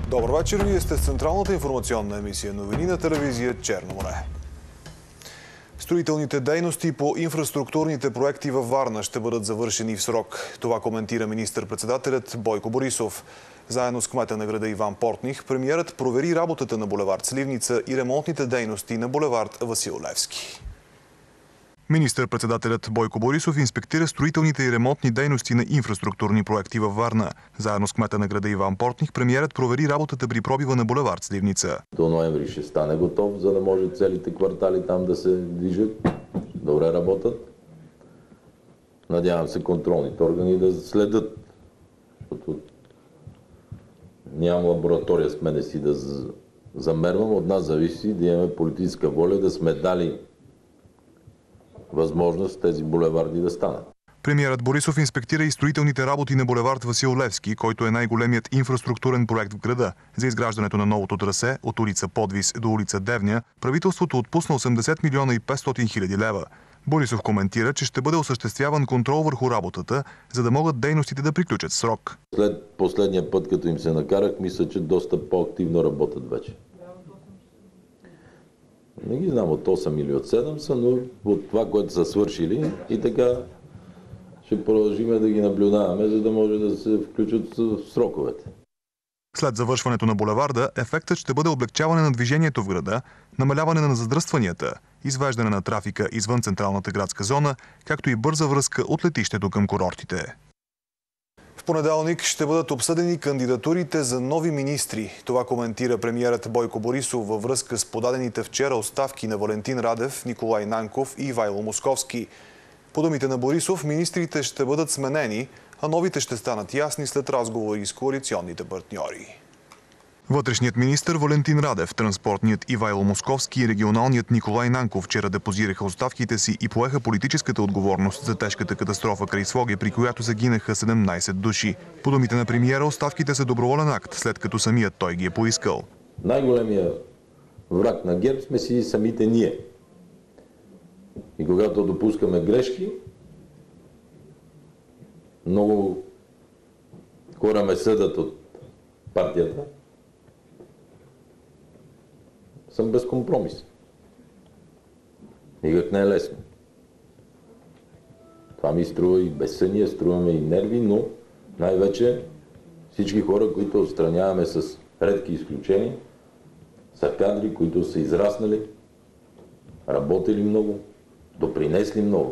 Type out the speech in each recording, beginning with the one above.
Добър вечер, вие сте с централната информационна емисия новини на телевизия Черно море. Строителните дейности по инфраструктурните проекти във Варна ще бъдат завършени в срок. Това коментира министър-председателят Бойко Борисов. Заедно с кмета на града Иван Портних, премиерът провери работата на булевард Сливница и ремонтните дейности на булевард Васил Левски. Министър-председателят Бойко Борисов инспектира строителните и ремонтни дейности на инфраструктурни проекти във Варна. Заедно с кмета на града Иван Портних, премиерът провери работата при пробива на булевард Сливница. До ноември ще стане готов, за да може целите квартали там да се движат. Добре работят. Надявам се контролните органи да следят. Защото нямам лаборатория с мене си да замервам. От нас зависи да имаме политическа воля, да сме дали възможност тези булеварди да станат. Премиерът Борисов инспектира и строителните работи на булевард Васил Левски, който е най-големият инфраструктурен проект в града. За изграждането на новото трасе от улица Подвис до улица Девня, правителството отпусна 80 милиона и 500 хиляди лева. Борисов коментира, че ще бъде осъществяван контрол върху работата, за да могат дейностите да приключат в срок. След последния път, като им се накарах, мисля, че доста по-активно работят вече. Не ги знам от 8 или от 7 са, но от това, което са свършили и така ще продължим да ги наблюдаваме, за да може да се включат в сроковете. След завършването на булеварда, ефектът ще бъде облекчаване на движението в града, намаляване на задръстванията, извеждане на трафика извън централната градска зона, както и бърза връзка от летището към курортите. В понеделник ще бъдат обсъдени кандидатурите за нови министри. Това коментира премиерът Бойко Борисов във връзка с подадените вчера оставки на Валентин Радев, Николай Нанков и Ивайло Московски. По думите на Борисов, министрите ще бъдат сменени, а новите ще станат ясни след разговори с коалиционните партньори. Вътрешният министър Валентин Радев, транспортният Ивайло Московски и регионалният Николай Нанков вчера депозираха оставките си и поеха политическата отговорност за тежката катастрофа край Своге, при която загинаха 17 души. По думите на премиера, оставките са доброволен акт, след като самият той ги е поискал. Най-големият враг на ГЕРБ сме си самите ние. И когато допускаме грешки, много хора ме съдат от партията, съм без компромис. Никак не е лесно. Това ми струва и безсъние, струваме и нерви, но най-вече всички хора, които отстраняваме с редки изключения, са кадри, които са израснали, работили много, допринесли много.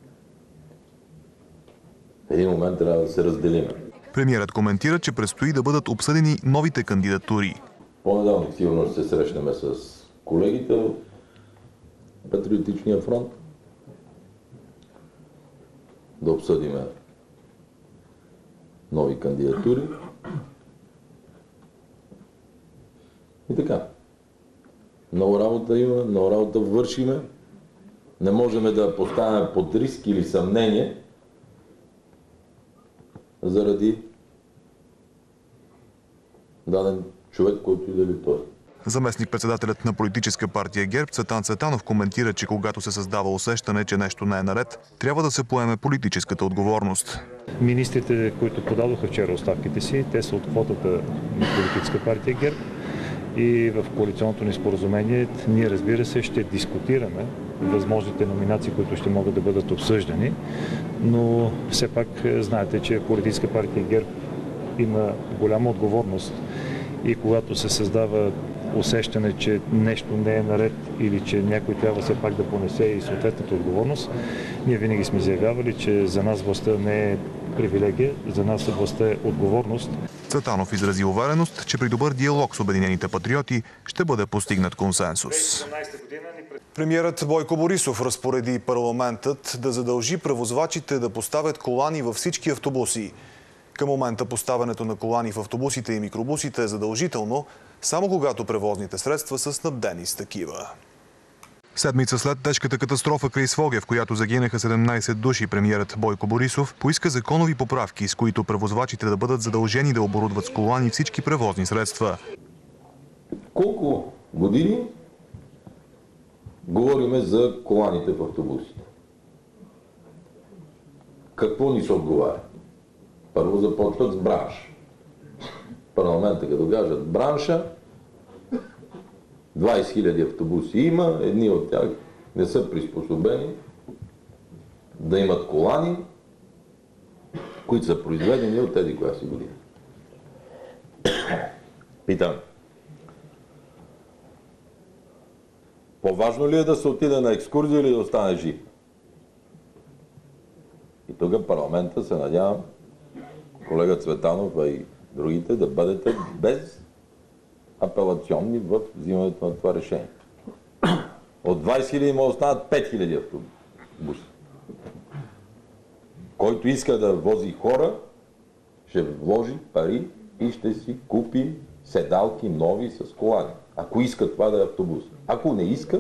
В един момент трябва да се разделим. Премиерът коментира, че предстои да бъдат обсъдени новите кандидатури. Понеделник сигурно ще се срещнем с колегите от Патриотичния фронт. Да обсъдим нови кандидатури. И така. Много работа има, много работа вършиме. Не можем да поставяме под риск или съмнение заради даден човек, който и да е той. Заместник-председателят на политическа партия ГЕРБ Цветан Цветанов коментира, че когато се създава усещане, че нещо не е наред, трябва да се поеме политическата отговорност. Министрите, които подадоха вчера оставките си, те са от квотата на политическа партия ГЕРБ и в коалиционното ни споразумение ние, разбира се, ще дискутираме възможните номинации, които ще могат да бъдат обсъждани, но все пак знаете, че политическа партия ГЕРБ има голяма отговорност и когато се създава усещане, че нещо не е наред или че някой трябва все пак да понесе и съответната отговорност, ние винаги сме заявявали, че за нас властта не е привилегия, за нас властта е отговорност. Цветанов изрази увереност, че при добър диалог с Обединените патриоти ще бъде постигнат консенсус. Премиерът Бойко Борисов разпореди парламентът да задължи превозвачите да поставят колани във всички автобуси. Към момента поставянето на колани в автобусите и микробусите е задължително, само когато превозните средства са снабдени с такива. Седмица след тежката катастрофа край Своге, в която загинаха 17 души, премиерът Бойко Борисов поиска законови поправки, с които превозвачите да бъдат задължени да оборудват с колани всички превозни средства. Колко години говориме за коланите в автобусите? Какво ни се отговаря? Първо започват с бранш. парламента, като кажат бранша, 20 000 автобуси има, едни от тях не са приспособени да имат колани, които са произведени от тези коя си година. Питам, по-важно ли е да се отиде на екскурзия или да остане жив? И тук парламента се надявам, колега Цветанов, а и другите, да бъдете без апелационни в взимането на това решение. От 20 000 може да останат 5 000 автобуса. Който иска да вози хора, ще вложи пари и ще си купи седалки нови с колани. Ако иска това да е автобус. Ако не иска,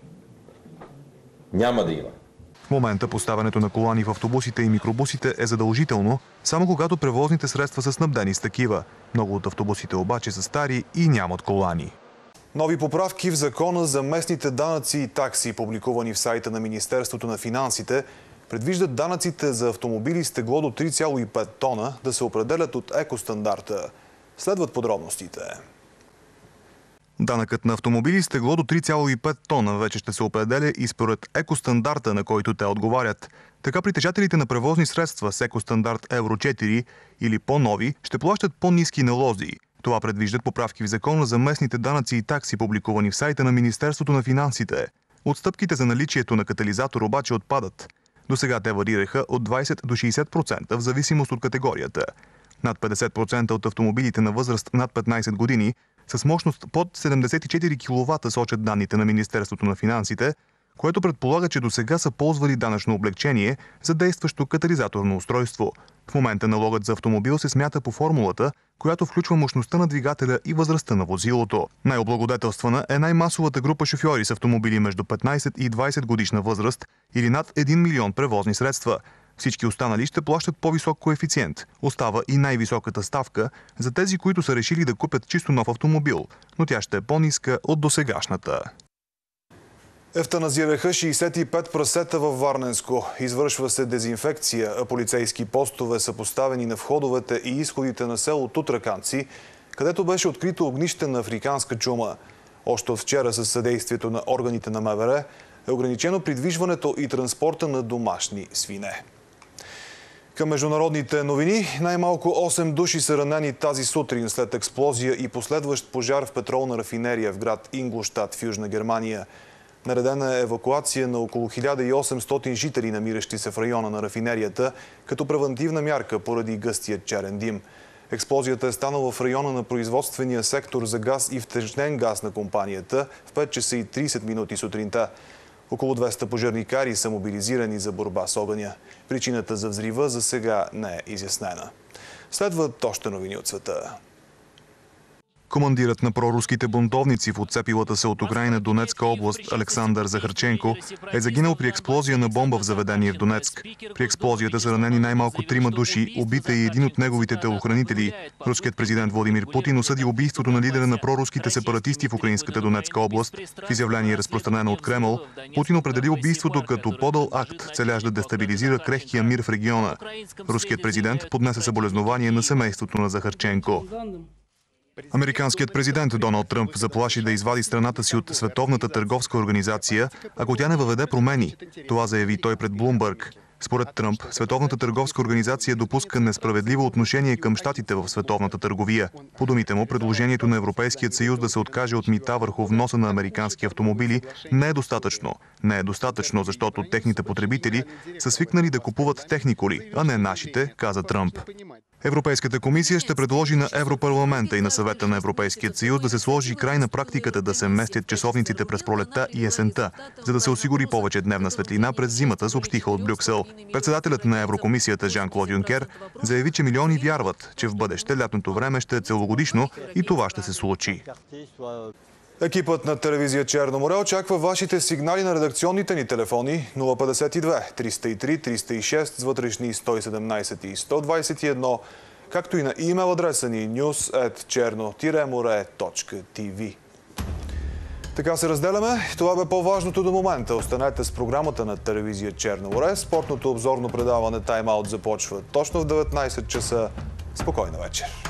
няма да има. В момента поставянето на колани в автобусите и микробусите е задължително, само когато превозните средства са снабдени с такива. Много от автобусите обаче са стари и нямат колани. Нови поправки в закона за местните данъци и такси, публикувани в сайта на Министерството на финансите, предвиждат данъците за автомобили с тегло до 3,5 тона да се определят от екостандарта. Следват подробностите. Данъкът на автомобили с тегло до 3,5 тона вече ще се определя и според екостандарта, на който те отговарят. Така притежателите на превозни средства с екостандарт Евро 4 или по-нови ще плащат по-ниски налози. Това предвиждат поправки в закона за местните данъци и такси, публикувани в сайта на Министерството на финансите. Отстъпките за наличието на катализатор обаче отпадат. Досега те варираха от 20 до 60% в зависимост от категорията. Над 50% от автомобилите на възраст над 15 години с мощност под 74 кВт сочат данните на Министерството на финансите, което предполага, че досега са ползвали данъчно облекчение за действащо катализаторно устройство. В момента налогът за автомобил се смята по формулата, която включва мощността на двигателя и възрастта на возилото. Най-облагодетелствана е най-масовата група шофьори с автомобили между 15 и 20 годишна възраст или над 1 милион превозни средства. Всички останали ще плащат по-висок коефициент. Остава и най-високата ставка за тези, които са решили да купят чисто нов автомобил, но тя ще е по-ниска от досегашната. Евтаназираха 65 прасета във Варненско. Извършва се дезинфекция, а полицейски постове са поставени на входовете и изходите на село Тутраканци, където беше открито огнище на африканска чума. Още от вчера със съдействието на органите на МВР е ограничено придвижването и транспорта на домашни свине. Към международните новини, най-малко 8 души са ранени тази сутрин след експлозия и последващ пожар в петролна рафинерия в град Инглштат в Южна Германия. Наредена е евакуация на около 1800 жители, намиращи се в района на рафинерията, като превантивна мярка поради гъстия черен дим. Експлозията е станала в района на производствения сектор за газ и втечнен газ на компанията в 5 часа и 30 минути сутринта. Около 200 пожарникари са мобилизирани за борба с огъня. Причината за взрива за сега не е изяснена. Следват още новини от света. Командирът на проруските бунтовници в отцепилата се от Украйна Донецка област Александър Захарченко е загинал при експлозия на бомба в заведение в Донецк. При експлозията са ранени най-малко 3 души, убита и един от неговите телохранители. Руският президент Владимир Путин осъди убийството на лидера на проруските сепаратисти в украинската Донецка област. В изявление, разпространено от Кремъл, Путин определи убийството като подъл акт, целящ да дестабилизира крехкия мир в региона. Руският президент поднесе съболезнование на семейството на Захарченко. Американският президент Доналд Тръмп заплаши да извади страната си от Световната търговска организация, ако тя не въведе промени. Това заяви той пред Блумбърг. Според Тръмп, Световната търговска организация допуска несправедливо отношение към щатите в световната търговия. По думите му, предложението на Европейският съюз да се откаже от мита върху вноса на американски автомобили не е достатъчно. Не е достатъчно, защото техните потребители са свикнали да купуват техни коли, а не нашите, каза Тръмп. Европейската комисия ще предложи на Европарламента и на Съвета на Европейският съюз да се сложи край на практиката да се местят часовниците през пролетта и есента, за да се осигури повече дневна светлина през зимата, съобщиха от Брюксел. Председателят на Еврокомисията Жан-Клод Юнкер заяви, че милиони вярват, че в бъдеще лятното време ще е целогодишно и това ще се случи. Екипът на телевизия Черно море очаква вашите сигнали на редакционните ни телефони 052 303 306 с вътрешни 117 и 121, както и на имейл адреса ни news@cherno-more.tv. Така се разделяме. Това бе по-важното до момента. Останете с програмата на телевизия Черно море. Спортното обзорно предаване Тайм Аут започва точно в 19 часа. Спокойна вечер.